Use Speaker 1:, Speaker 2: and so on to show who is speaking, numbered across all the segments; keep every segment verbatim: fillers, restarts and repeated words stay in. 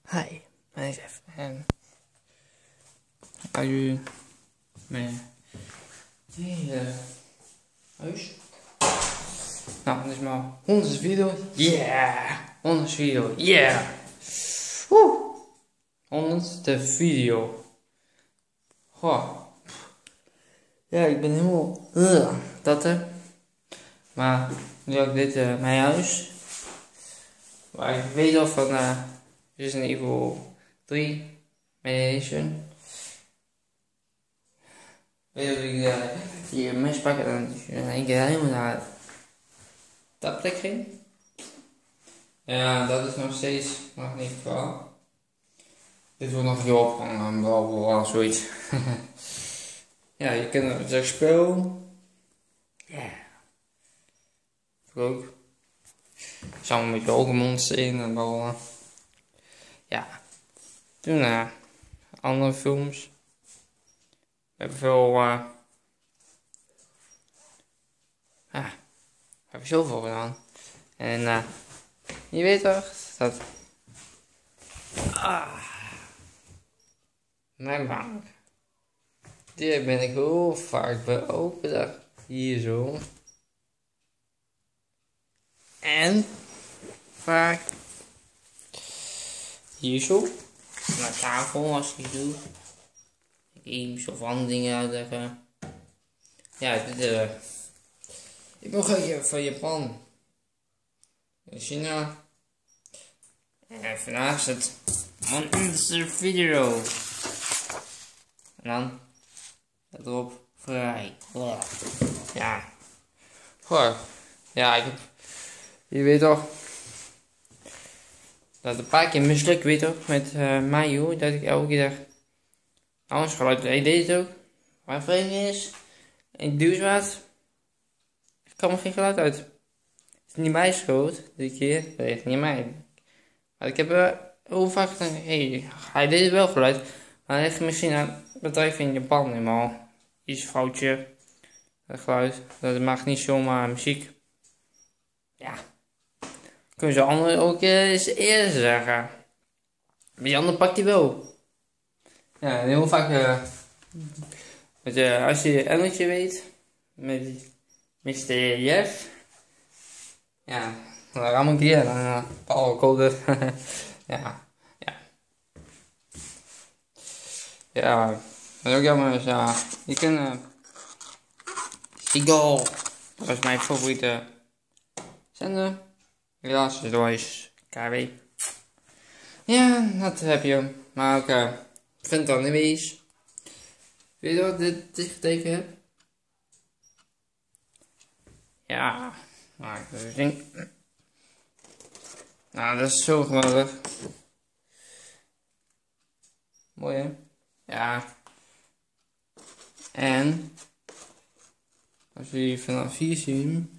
Speaker 1: Hi, mijn naam is F en ga jullie mijn hele huis. Nou, dit is mijn honderdste video. Yeah! honderdste video, yeah! Woe! honderdste video. Goh. Ja, ik ben helemaal uh, dat hè. Maar nu heb ik dit uh, mijn huis. Waar ik weet al van uh, Resident Evil drie Mediation. Weet dat ik uh, hier mes pakken en in één keer helemaal naar dat plek ging. Ja, dat is nog steeds nog niet vooral. Dit wordt nog heel opgehangen, bla bla bla, zoiets. Ja, je kent het spel. Ja. Yeah. Ook. Samen met Pokémons in en bla. Ja. Toen uh, andere films. We hebben veel. Uh, ja. We hebben zoveel gedaan. En uh, je weet toch dat. Ah. Mijn bank. Die ben ik heel vaak bij open dag. Hier zo. En vaak hier zo. Naar tafel als ik doe. Games of andere dingen uitleggen. Ja, dit uh, ik ben gewoon van Japan. China. En vandaag is het mijn eerste video. En dan erop vrij. Ja. Goh. Ja, ik heb. Je weet toch. Dat het een paar keer mislukt, weet toch. Met uh, Mayu. Dat ik elke keer dacht. Anders geluid. Hij deed het ook. Maar vreemd is. Ik duw wat. Er kwam er geen geluid uit. Het is niet mijn schuld. Dit keer. Dat is niet mij. Maar ik heb uh, heel vaak gedacht. Hé, hey, hij deed wel geluid. Maar hij heeft misschien aan het bedrijf in Japan helemaal. Iets foutje. Dat geluid. Dat mag niet zomaar muziek. Ja. Kunnen ze anderen ook uh, eens eerder zeggen. Maar die andere pakt hij wel. Ja, heel vaak. Uh, met, uh, als je Emmertje weet. Met mister Jeff. Ja. Dan ram ik die en dan uh, powercode. Ja. Ja. Ja. Wat ook jammer is. Ja. Je kunt. Uh, Seagull. Dat is mijn favoriete zender. Helaas, het is K W. Ja, dat heb je. Maar ook, uh, ik vind het dan niet eens. Weet je wat dit, dit getekend heb? Ja, maar ik denk. Nou, dat is zo geweldig. Mooi hè? Ja. En als jullie vanaf hier zien.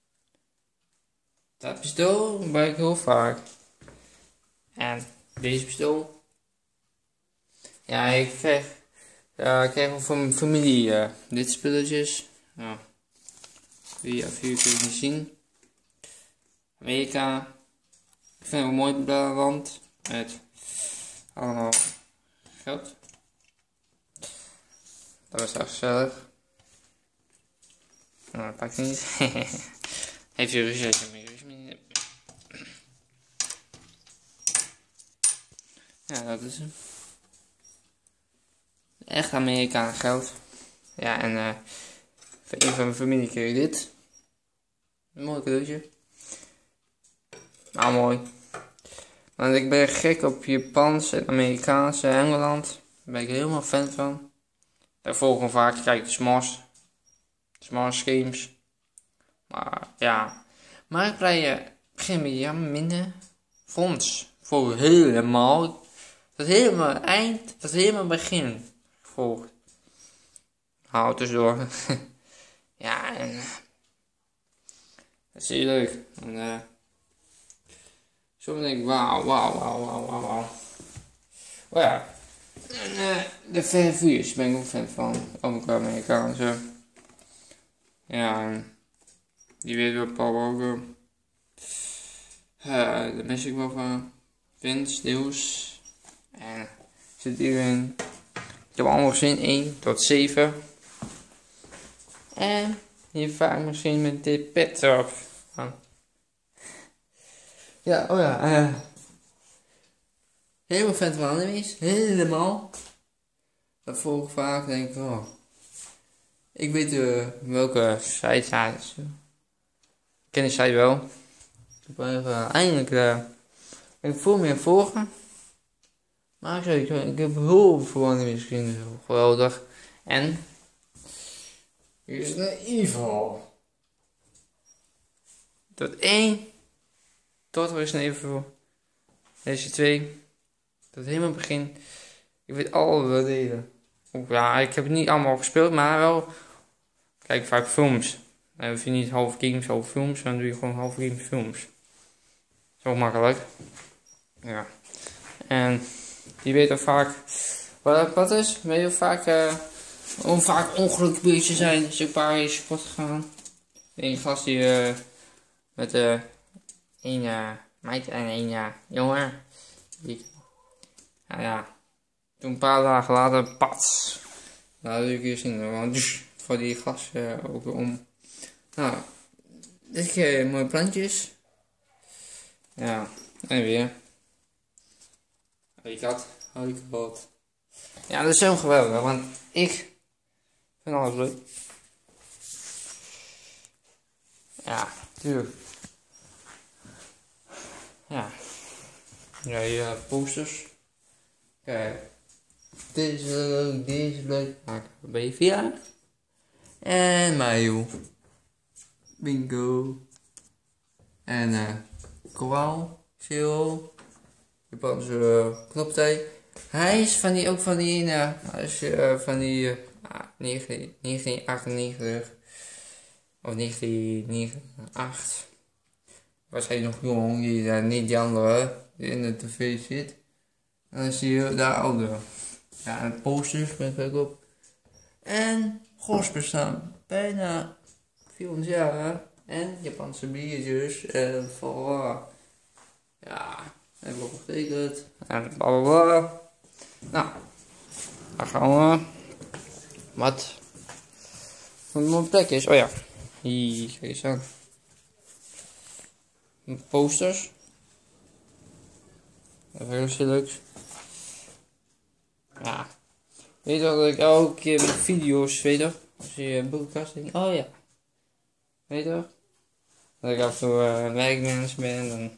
Speaker 1: Dat pistool gebruik ik heel vaak. En deze pistool. Ja, ik krijg, uh, ik krijg wel van mijn familie uh, dit spulletjes. Nou, via vier kun je niet zien. Amerika. Ik vind het een mooi land. Met allemaal geld. Dat was echt gezellig. Nou, dat pakt niet. Heeft u gezegd mee? Ja, dat is hem. Echt Amerikaan geld. Ja, en uh, voor een van mijn familie kreeg ik dit. Een mooi cadeautje. Nou, mooi. Want ik ben gek op Japans en Amerikaanse en Engeland. Daar ben ik helemaal fan van. Daar volgen we vaak, kijk, de Smash. Smash games. Maar ja. Maar ik blijf begin met jammer minder fonds. Voor helemaal. Dat is helemaal eind. Dat is helemaal begin. Volgt. Houd dus door. Ja, en. Uh, dat is heel leuk. En, uh, zo denk ik, wauw, wauw, wauw, wauw, wauw, wauw. Oh ja. En, uh, de vervuurs ben ik ook fan van. Ook Amerikaanse. Ja, en die weet wel Paul ook. Uh, daar mis ik wel van. Vince, Deus. En zit hierin. Ik heb allemaal gezien één tot zeven. En hier vaak misschien met dit pet erop. Ja, oh ja. Uh, helemaal vet van anime's. Helemaal. Dat volg ik vaak. Denk ik, oh. Ik weet uh, welke site ja, is. Ik ken die site wel. Ik heb uh, eindelijk uh, ik voel meer volgen. Maar ik, zeg, ik, ik heb heel veel anime's gezien. Geweldig. En hier is een Evil. Tot één. Tot Resident Evil. Deze twee. Tot helemaal het begin. Ik weet alle delen. Ja, ik heb het niet allemaal gespeeld, maar wel. Kijk vaak films. Dan hoef je niet half games, half films. Dan doe je gewoon half games, films. Zo makkelijk. Ja. En je weet ook vaak. Wat, wat is? Weet je vaak. Uh, om vaak ongelukbeurtjes zijn. Als je een paar is kapot gegaan. Een gast die. Uh, met uh, een uh, meid en een uh, jongen. Die. Nou ja. Toen een paar dagen later. Pats. Nou, dat heb ik hier zien. Want voor die gast uh, ook weer om. Nou. Dit keer mooie plantjes. Ja. En weer. Ik had. Had ik wat. Ja, dat is zo geweldig. Want ik. Vind alles leuk. Ja, tuurlijk. Ja. Ja, hier posters. Kijk. Dit is leuk, dit is leuk. Maken ben je via. En Mayu. Bingo. En eh. Uh, Koal. Zero. Japanse uh, knoptij. Hij is van die, ook van die, uh, hij is uh, van die, uh, negentien achtennegentig. Of negentien negenennegentig. Was hij nog jong, die, uh, niet die andere, die in de tv zit. En dan zie je daar ouder. Ja, en posters met ik op. En Gors bestaan bijna vierhonderd jaar. En Japanse biertjes. En voor. Ja, heb ik ook getekend. En blablabla. Nou, dan gaan we. Wat? Wat mijn plek is. Oh ja. Hier, kijk eens aan. Posters. Dat is heel leuk. Ja. Weet je dat ik elke keer met video's, weet je, als je een boekenkast denkt, oh ja. Weet je, dat ik af en toe uh, werkmens ben, dan.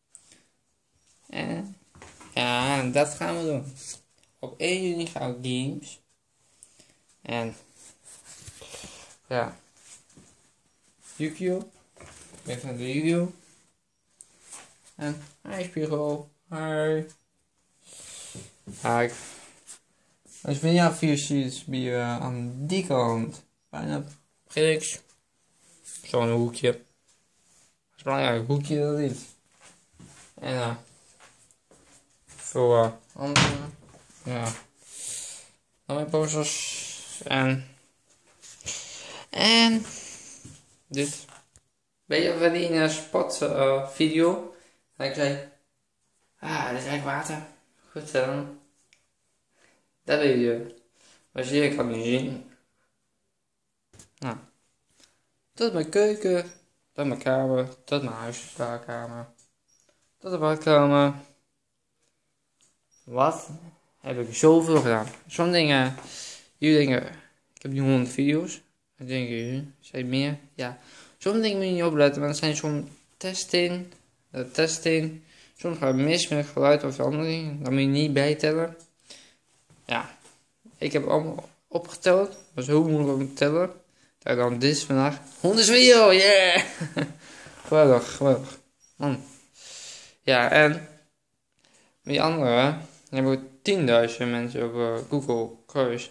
Speaker 1: En, ja, dat gaan we doen. Op één juni gaan we games. En, ja. Yu-Gi-Oh! Ik ben van de Yu-Gi-Oh! En, ijspiegel. Hi. Hi. Als je ja vier ziet, ben je uh, aan die kant. Bijna niks. Zo'n hoekje. Dat is belangrijk, hoekje dat niet. En uh, voor uh, andere. Ja. Dan mijn posters. En. En. Dit. Weet je van die uh, spot uh, video? Dat ik zei. Ah, dit is eigenlijk water. Goed dan. Dat weet je. Maar zie ik kan niet zien. Nou. Tot mijn keuken. Tot mijn kamer. Tot mijn huiskamer. Tot de badkamer. Wat heb ik zoveel gedaan? Sommige dingen. Jullie denken. Ik heb nu honderd video's. Dan denken jullie. Zijn meer? Ja. Sommige dingen moet je niet opletten. Maar er zijn soms testing. Uh, testing. Soms gaat het mis met geluid of andere dingen. Dan moet je niet bijtellen. Ja. Ik heb allemaal opgeteld. Dat was heel moeilijk om te tellen. Dat dan dit is vandaag. honderd video, yeah! Geweldig, geweldig. Man. Ja, en. Met die andere. Dan hebben we tienduizend mensen op uh, Google Cruise.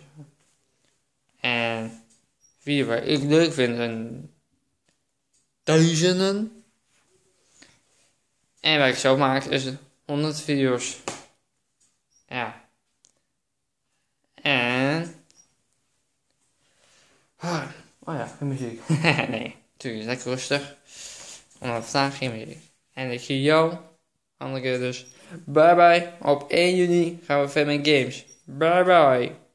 Speaker 1: En. Video waar ik leuk vind zijn. Duizenden. En wat ik zelf maak is honderd video's. Ja. En. Oh, oh ja, geen muziek. Nee, natuurlijk is lekker rustig. Omdat vandaag geen muziek. En ik zie jou Andere keer dus. Bye bye. Op één juni gaan we verder met games. Bye bye.